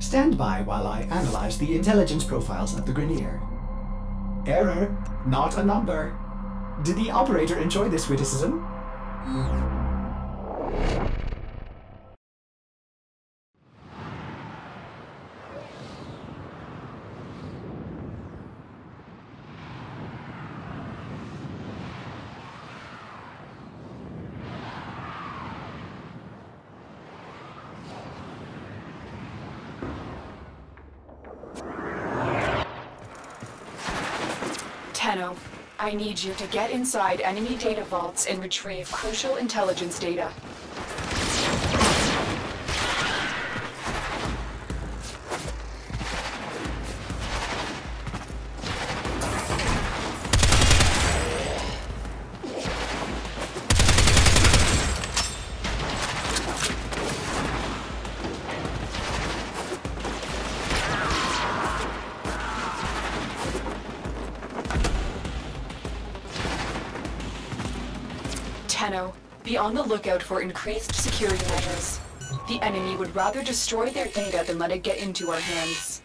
Stand by while I analyze the intelligence profiles of the Grineer. Error, not a number. Did the operator enjoy this witticism? Tenno, I need you to get inside enemy data vaults and retrieve crucial intelligence data. Tenno, be on the lookout for increased security measures. The enemy would rather destroy their data than let it get into our hands.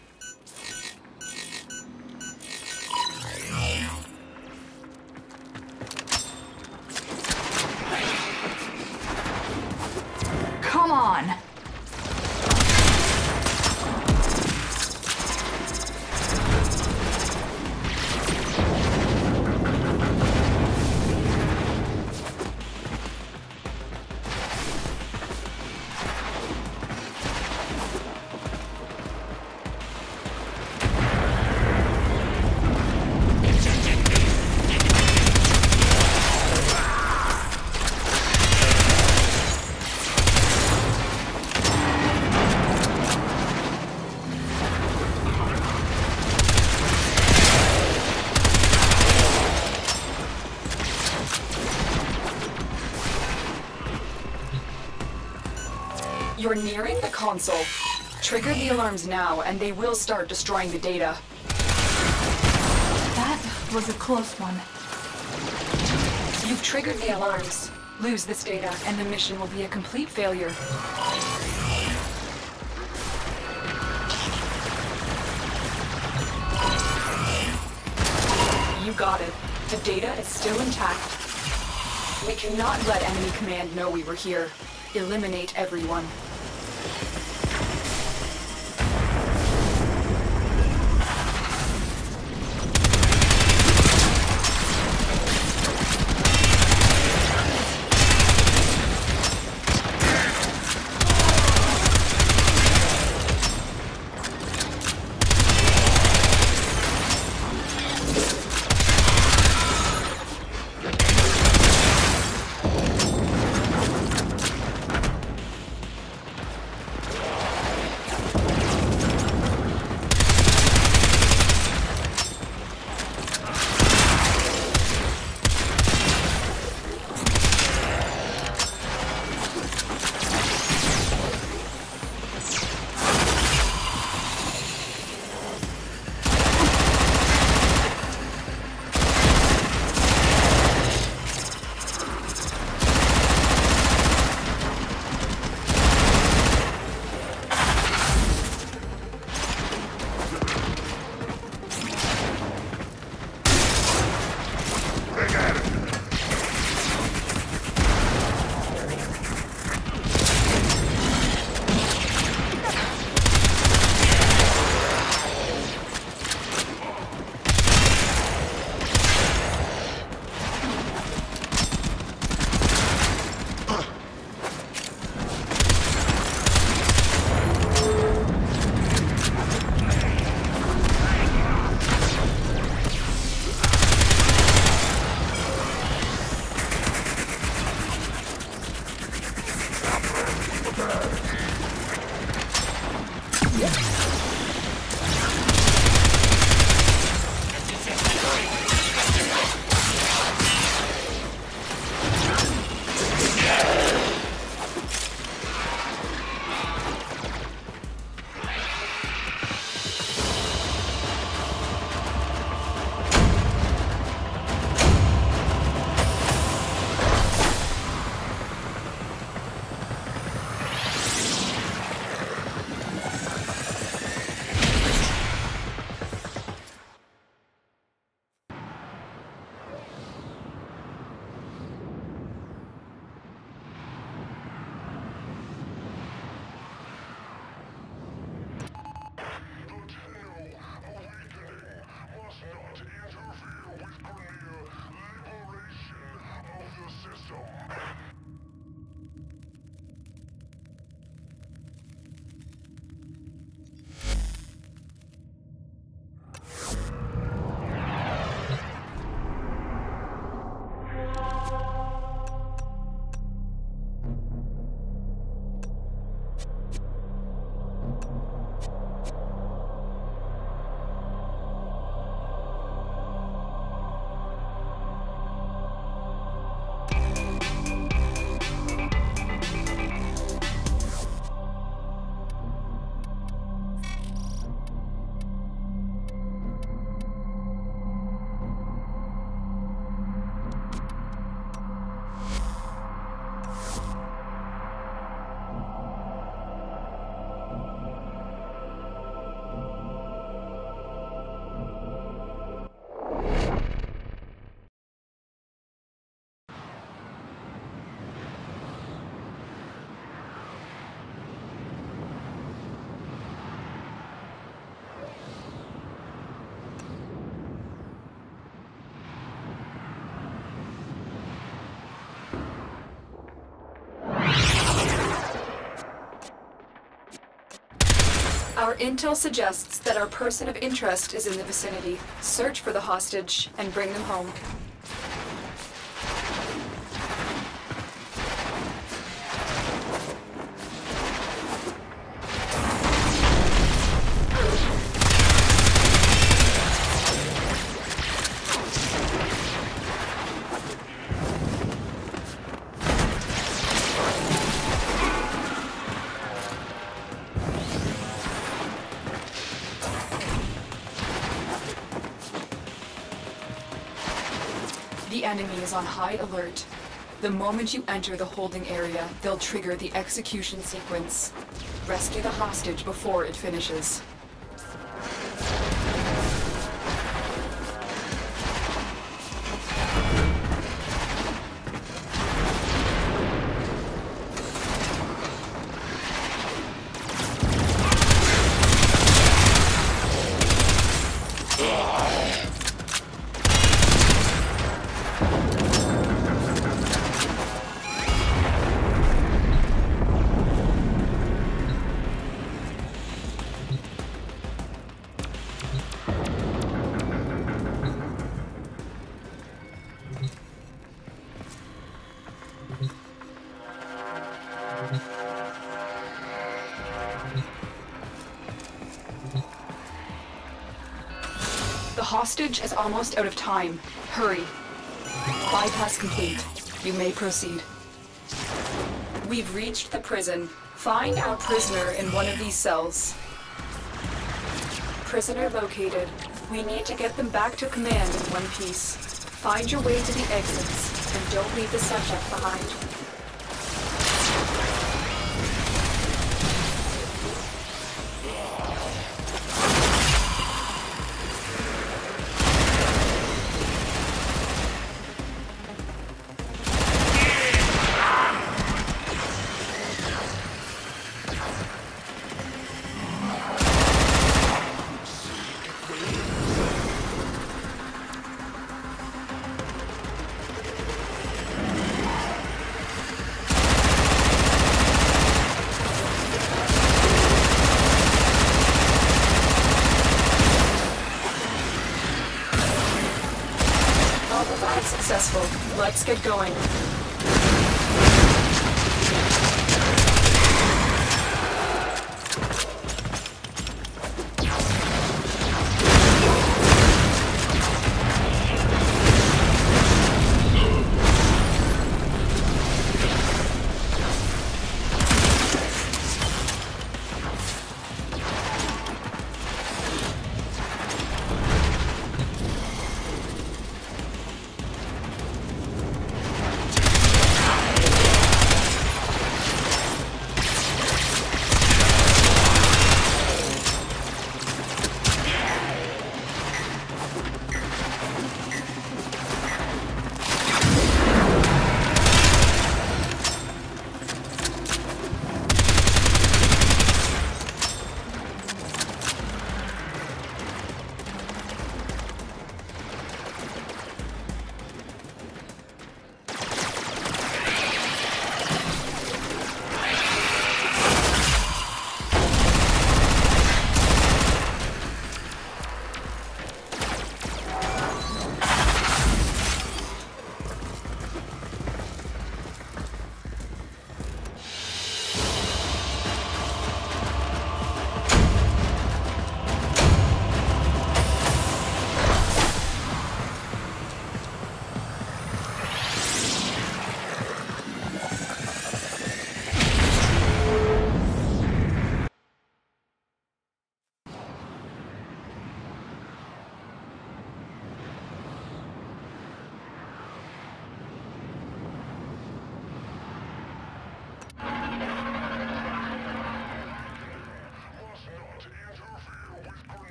Come on! You're nearing the console. Trigger the alarms now, and they will start destroying the data. That was a close one. You've triggered the alarms. Lose this data, and the mission will be a complete failure. You got it. The data is still intact. We cannot let enemy command know we were here. Eliminate everyone. Our intel suggests that our person of interest is in the vicinity. Search for the hostage and bring them home. The enemy is on high alert. The moment you enter the holding area, they'll trigger the execution sequence. Rescue the hostage before it finishes. The hostage is almost out of time. Hurry. Bypass complete. You may proceed. We've reached the prison. Find our prisoner in one of these cells. Prisoner located. We need to get them back to command in one piece. Find your way to the exits, and don't leave the subject behind. Successful. Let's get going.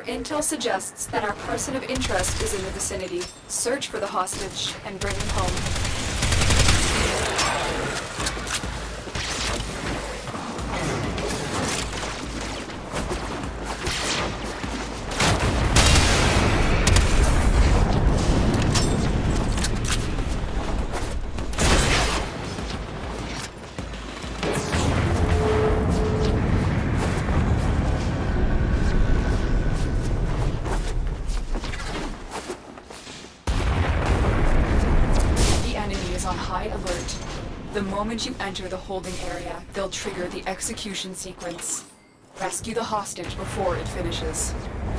intel suggests that our person of interest is in the vicinity. Search for the hostage and bring him home. On high alert. The moment you enter the holding area, they'll trigger the execution sequence. Rescue the hostage before it finishes.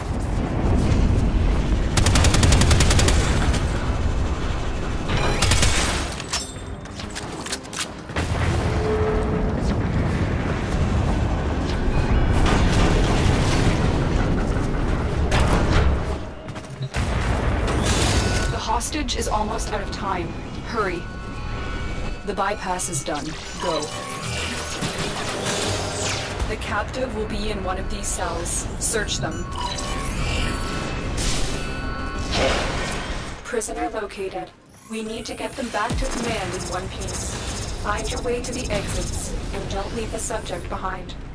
The hostage is almost out of time. Hurry. The bypass is done. Go. The captive will be in one of these cells. Search them. Prisoner located. We need to get them back to command in one piece. Find your way to the exits, and don't leave the subject behind.